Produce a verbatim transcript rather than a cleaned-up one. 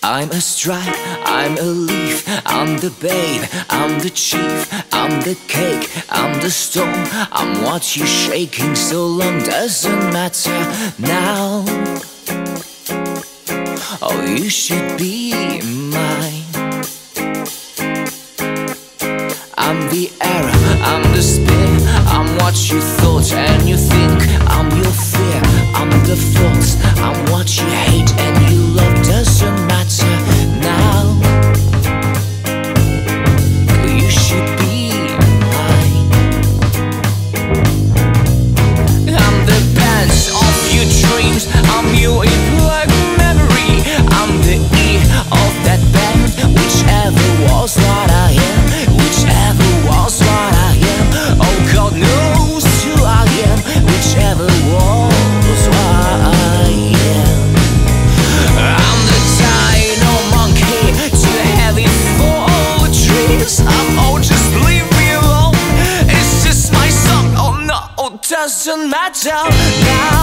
I'm a stripe, I'm a leaf, I'm the babe, I'm the chief, I'm the cake, I'm the stone, I'm what you're shaking so long, doesn't matter now. Oh, you should be mine. I'm the error, I'm the spin, I'm what you thought and you think, I'm your fear, I'm the false, I'm what you hate and you love, doesn't matter now. You should be mine. I'm the bands of your dreams, I'm your black memory, I'm the E of that band, whichever was what I am, whichever was what I am. Oh, God knows who I am, whichever was what I am. I'm the dino monkey, too heavy for all the trees. I'm oh, just leave me alone. It's just my song. Oh no, it doesn't matter now.